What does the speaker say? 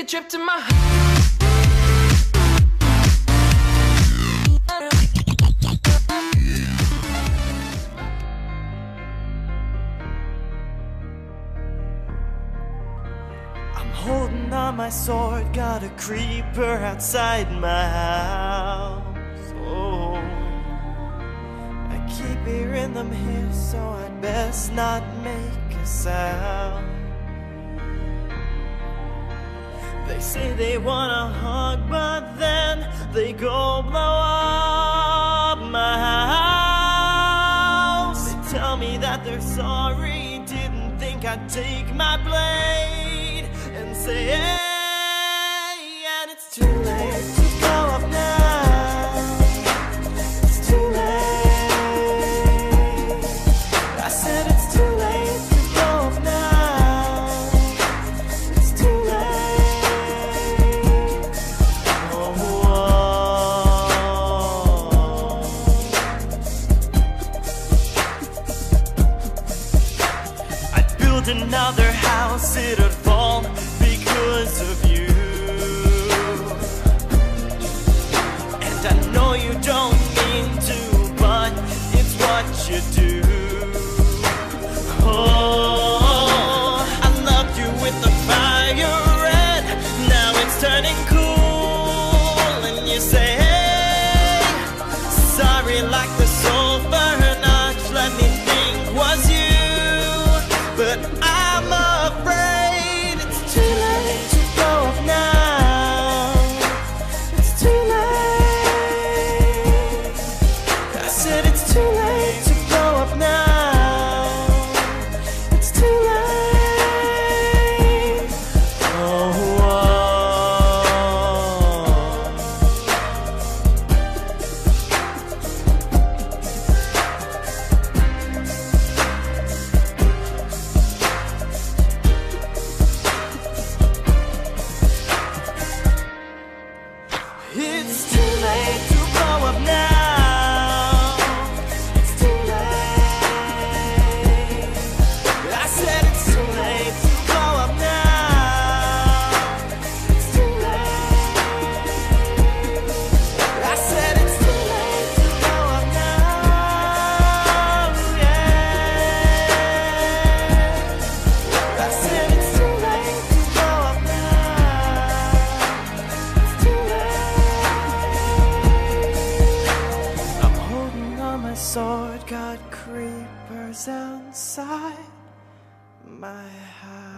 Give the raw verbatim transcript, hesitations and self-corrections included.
a trip to my I'm holding on my sword, got a creeper outside my house. Oh, I keep hearing them here, so I'd best not make a sound. They say they wanna hug, but then they go blow up my house. They tell me that they're sorry, didn't think I'd take my blade and say, hey, and it's too late to go up now. It's too late. I said it's too late to go up now. It's too late. Oh, oh. I'd build another house, it'd fall because of you. And I know you don't mean to, but it's what you do. Oh, I loved you with the fire red, now it's turning cool. And you say, hey, sorry like the sulfur notch, let me think was you. But I'm afraid it's too late to go up now. It's too late. I said it's too late to go up now. It's too late. Oh, it's too late to go up now. It's too late. I said it's too late to go up now. It's too late. I said it's too late to go up now. Yeah. I said it's too late to go up now. It's too late. I'm holding on my sword, got creepers outside my house.